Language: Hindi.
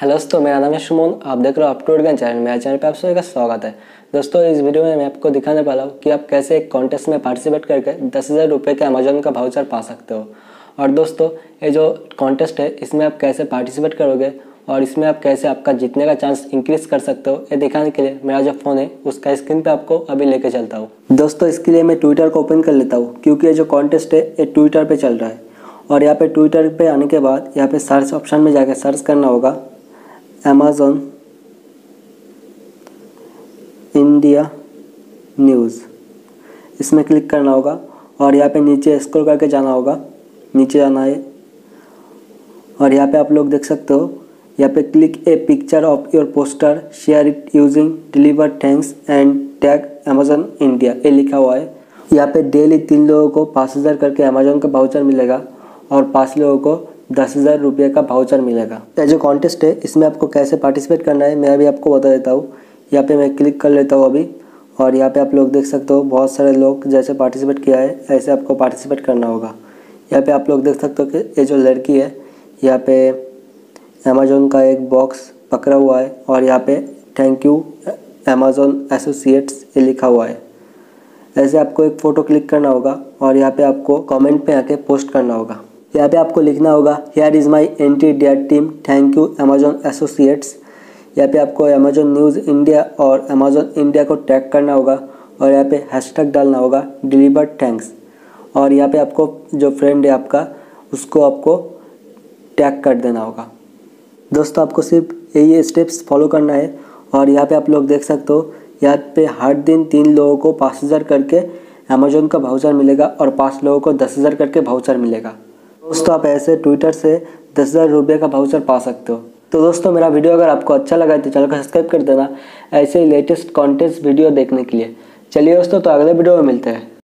हेलो दोस्तों, मेरा नाम है सुमन। आप देख रहे हो अपटूडेट ज्ञान चैनल। मेरे चैनल पे आप सभी का स्वागत है। दोस्तों, इस वीडियो में मैं आपको दिखाने वाला हूँ कि आप कैसे एक कॉन्टेस्ट में पार्टिसिपेट करके 10,000 रुपये के अमेजोन का वाउचर पा सकते हो। और दोस्तों, ये जो कॉन्टेस्ट है इसमें आप कैसे पार्टिसिपेट करोगे और इसमें आप कैसे आपका जीतने का चांस इंक्रीज कर सकते हो, ये दिखाने के लिए मेरा जो फ़ोन है उसका स्क्रीन पर आपको अभी लेके चलता हूँ। दोस्तों, इसके लिए मैं ट्विटर को ओपन कर लेता हूँ क्योंकि ये जो कॉन्टेस्ट है ये ट्विटर पर चल रहा है। और यहाँ पे ट्विटर पे आने के बाद यहाँ पे सर्च ऑप्शन में जाकर सर्च करना होगा अमेजोन इंडिया न्यूज़। इसमें क्लिक करना होगा और यहाँ पे नीचे स्क्रॉल करके जाना होगा, नीचे जाना है। और यहाँ पे आप लोग देख सकते हो, यहाँ पे click a picture of your poster, share it using deliver thanks and tag Amazon India, ये लिखा हुआ है। यहाँ पे डेली 3 लोगों को 5,000 करके अमेजोन का वाउचर मिलेगा और 5 लोगों को 10,000 रुपये का वाउचर मिलेगा। ये जो कॉन्टेस्ट है इसमें आपको कैसे पार्टिसिपेट करना है मैं अभी आपको बता देता हूँ। यहाँ पे मैं क्लिक कर लेता हूँ अभी, और यहाँ पे आप लोग देख सकते हो बहुत सारे लोग जैसे पार्टिसिपेट किया है ऐसे आपको पार्टिसिपेट करना होगा। यहाँ पे आप लोग देख सकते हो कि ये जो लड़की है यहाँ पे अमेजोन का एक बॉक्स पकड़ा हुआ है और यहाँ पे थैंक यू अमेजोन एसोसिएट्स ये लिखा हुआ है। ऐसे आपको एक फ़ोटो क्लिक करना होगा और यहाँ पे आपको कमेंट पे आके पोस्ट करना होगा। यहाँ पे आपको लिखना होगा here is my entry dear team, thank you Amazon associates. यहाँ पे आपको अमेजोन न्यूज़ इंडिया और अमेजोन इंडिया को टैग करना होगा और यहाँ पे हैशटैग डालना होगा डिलीवर थैंक्स। और यहाँ पे आपको जो फ्रेंड है आपका उसको आपको टैग कर देना होगा। दोस्तों, आपको सिर्फ यही स्टेप्स फॉलो करना है। और यहाँ पे आप लोग देख सकते हो यहाँ पे हर दिन 3 लोगों को 5,000 करके अमेजोन का वाउचर मिलेगा और 5 लोगों को 10,000 करके वाउचर मिलेगा। दोस्तों, आप ऐसे ट्विटर से 10,000 रुपये का वाउचर पा सकते हो। तो दोस्तों, मेरा वीडियो अगर आपको अच्छा लगा तो चैनल को सब्सक्राइब कर देना ऐसे ही लेटेस्ट कॉन्टेस्ट वीडियो देखने के लिए। चलिए दोस्तों, तो अगले वीडियो में मिलते हैं।